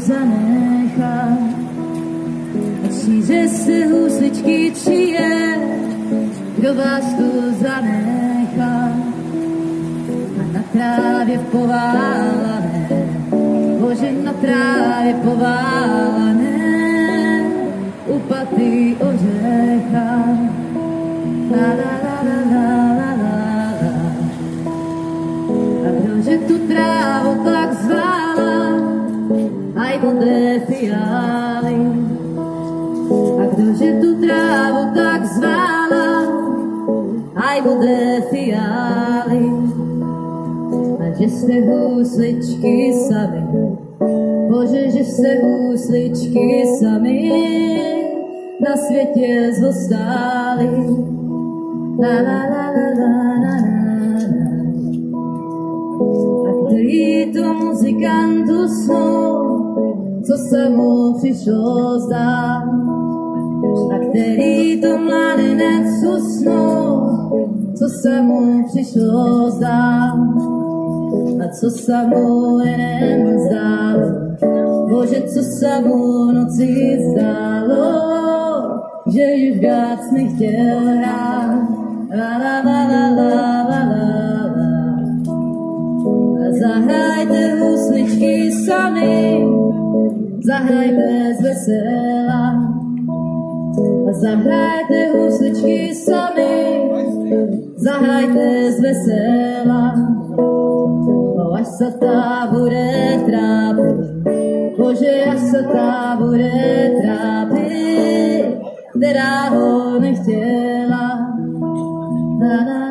zanechá. Že se husličky čije, kdo vás tu zanechá. A na trávě poválané, bože na trávě poválané, upatý ořecha. La la la la la la la la. A kdože tu trávu tak zvála, aj modré fiály. A kdože tu trávu tak zvála, aj modré fiály. A že jste husličky sami, bože, že jste husličky sami, na světě zůstali. La la la la la la la. A který to muzikantu snou, co se mu přišlo zdát. A který to mladenec usnul, co se mu přišlo zdát. A co se mu jen zdálo, bože, co se mu noci zdálo, že už víc nechtěl hrát. La la la la la la la. A zahrajte husličky sami, zahrajte z vesela. A zahrajte husličky sami, zahrajte z vesela. O, až se ta bude trápit, bože, až se ta bude trápit, která ho nechtěla. Na, na,